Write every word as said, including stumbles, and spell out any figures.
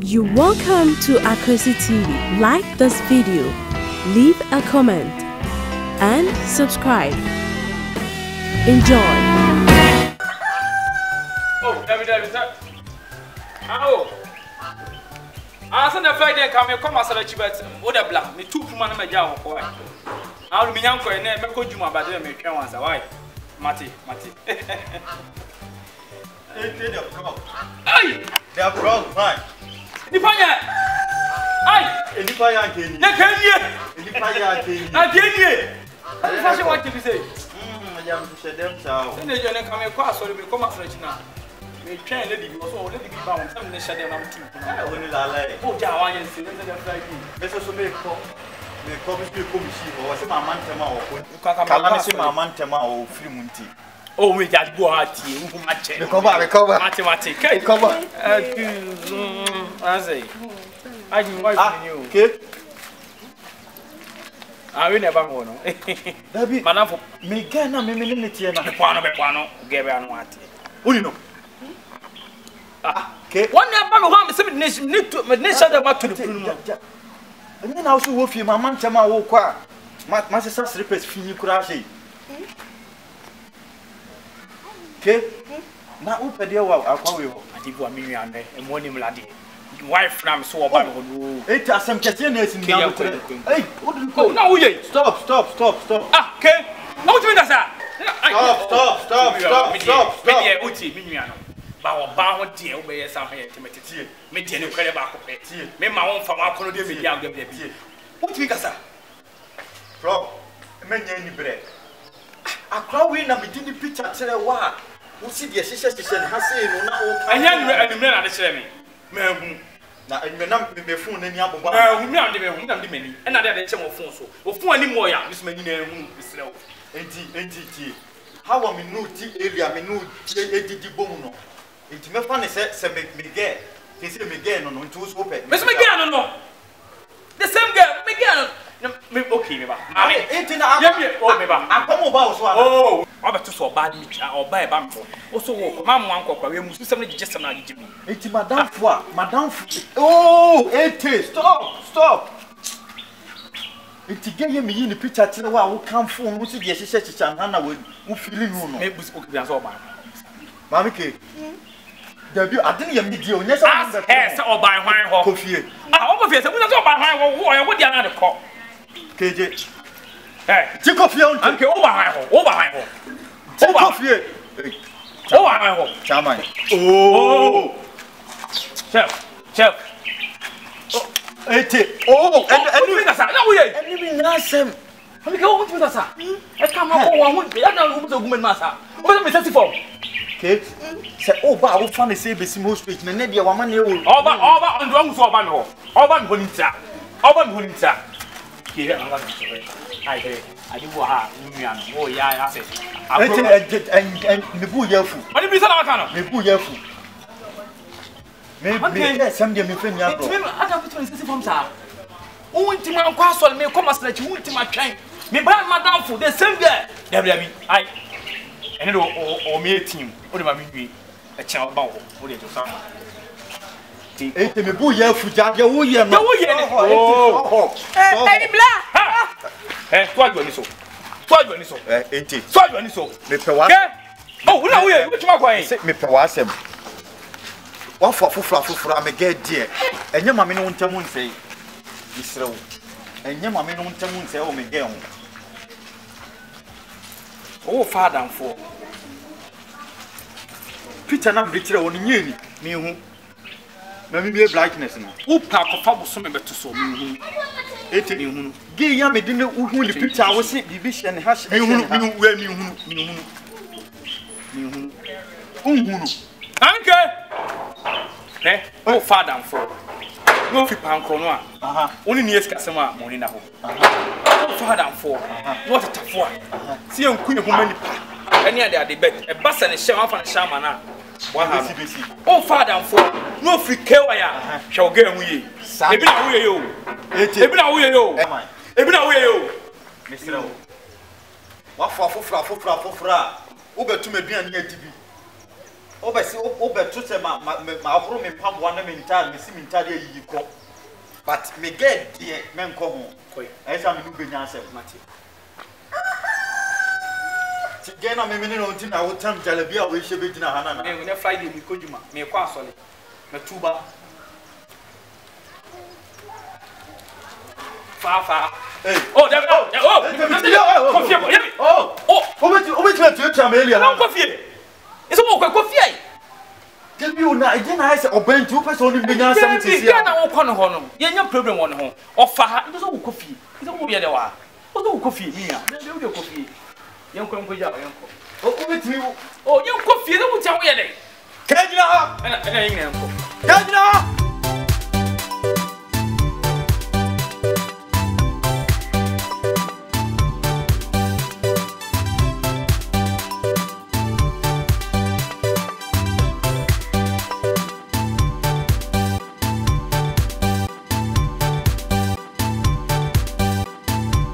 You're welcome to Akosi T V. Like this video, leave a comment, and subscribe. Enjoy. Oh, David, David, sir. Oh. I send a Friday come here, come as a chibet, what a black, me two from my job. I'll be young for a name, because you about them, make once a while. Matty, Matty. They're wrong. Aye! They're wrong, fine. Nipaya! Aye! And if I are getting, I can't hear! and if I are getting, I can't hear! How what did you say? I am to say them so. Then you're come across, so you come up for it now. We can't let it also let it be bound. Some they shut them too. I only lie. Oh, Jawan, and see when they're Friday. Let's also make come. May come to come see or say my man tema or Come on, say my man tema or free munti. Oh, we got go hard tea, who match it. Recover, recover. Mathematics. Recover. I say, I didn't wife you. Okay. I will never go. Dabi, Madam, for me get na me me ni tie na. Pano, Pano, give an what. Uni no. Ah, okay. One day, I'm going to say, need to mention about to the funeral. And then I also wolf you, my man tema wo kwa. My sister slippers fini kurashi. Okay? Na upe dia wa akwa we ho. Adibu amiri ande, emoni mlade. Wife from so oba no. Eh, asem kese na esi na wo. Hey, what do you call? Now we Stop, stop, stop, stop. Ah, okay. Now what you mean that sir? Stop, stop, stop, stop, stop, stop. Me dia uti, me nua no. Ba wo ba ho dia wo be yesa ho ye temetete. Me dia ne kwere ba ko pe. Me ma won fa wa kono dia me dia agam dia bi. What you mean that sir? Bro, me nya ni bre. Akra we na me di ni picture tere wa. Wo si dia hihye hihye ne ha sei no na wo. Anya nure anumre na de kire me. Me hu. Na enwe na me phone na ni abogba. Eh, hu mi am de me hu na de mani. E na de de che mo phone so. Wo phone ani mo ya, me so mani na hu bisre wo. Enti, enti ti. How am me no ti area me no ti edidi bom no. Enti me fa ne se se me me get. Ti se me get no no nti wo so pe. Me so me get no no. The same girl, me get no. Me okay me ba. Mami, enti na Yemi, oh me ba. Akomo ba wo so ana. Oh, oba to so bad me oba e ba mfo. O so wo ma mo ankokwa we musu sem na gije sem na gije mi. Enti madam fo a, madam fo. Oh, enti stop, stop. Enti geye me yi ni picture tere wa wo kan phone wo si de hihye hihye na na wo feeling no no. Me busi okay bi an so oba. Mami ke. Dabi adene yam ni die o nya se Eh, se oba hwan ho. Kofie. Ah, oba fie se wo se oba hwan ho, wo wo dia na de ko. K J. Eh, Ti kofie on. anke oba hwan ho, oba hwan ho. Ti kofie. Oba hwan ho. Chairman. Oh. Chef, chef. Eti. Oh, And and you that na wo ye. eni bi na sem. Ami ke wo mutu that sa. E ka ma ko wa ho, ya na wo mutu gumen ma sa. Wo me sesi form. Okay. Se oba wo fa ne se besi mo street na ne de wa ma ne wo. Oba oba ndo hu so oba me ho. Oba me ho ni tia. Oba me ho ni tia. Ke he anga me so. Ai be. Adi wo ha, nua no. Wo ya ya se. Eti en me bu yafu. Ani bi sa na aka no. Me bu yafu. Me me sem de me fe nya bro. Ti me ada fitu ni sesi form sa. Unti ma kwa so me come as like unti ma twan. Me ba madam for the same girl. W W ai. Ene do o me team. O de ma me wi. E cha ba wo. O de to sa. Eti me bu yafu ja je wo ye no. Ya wo ye ni. Oh. Eh, Eddie Blah. Eh, to adwo ni so. To adwo ni so. Eh, enti. To adwo ni so. Me pe wa. Ke? Oh, una wo ye, wo tuma kwa yin. Se me pe wa asem. Wa fo afoforo afoforo am get there. Enye mame no ntamu nsei. Isrew. Enye mame no ntamu nsei o me get ho. Oh, father for. Peter na bitre woni nyeni. Me hu. Mami be blackness no. Wo pa ko fa bo so me beto so me hu. Eti Me hu. ge ya me de ne uhu ni Peter wo se bibi hye ne ha hye. Me hu, me hu, we me hu, me hu. Me hu. Unhu no. Anke. Eh, oh father for. No fi pankro no a. Aha. Oni ni esikasem a mo ni na ho. Aha. Oh father for. No tetafo a. Si enku ye homa nipa. Eni ade ade bet. E basa ne hye wan fa ne hye ama na. Wa ha. Oh father for. No fi kewa ya. Hwe oga hu ye. Ebi na wo ye yo. Eti. Ebi na wo ye yo. Ebi na wo ye yo. Misrew. Wa fo afoforo afoforo afoforo a. Wo betu me duan ni adibi. obesi obeto se ma ma abro me pambo na me ntade me si me ntade ayi ko but me get there men ko ho koi e sa me nu benya asem mate ti gena me me no nti na wotam jalabi a we hye be gina hana na me ne Friday mi kojuma me kwa asole me tuba fa fa hey oh there oh oh coffee oh oh obeti obeti na tu tu Elia na coffee isso mo kwa coffee Tell you na again I say oben two person ni benya asem ti sia na wo kɔ no ho no ye nya problem wɔ no ho ɔfa ha nso wo coffee nso wo ye de wa wo wo coffee mi ya de wo de coffee ye nkɔ nkɔ ja ye nkɔ o obeti oh ye coffee na wo tia wo ye de ka gina ha ɛna ɛna ye ngene nkɔ ka gina ha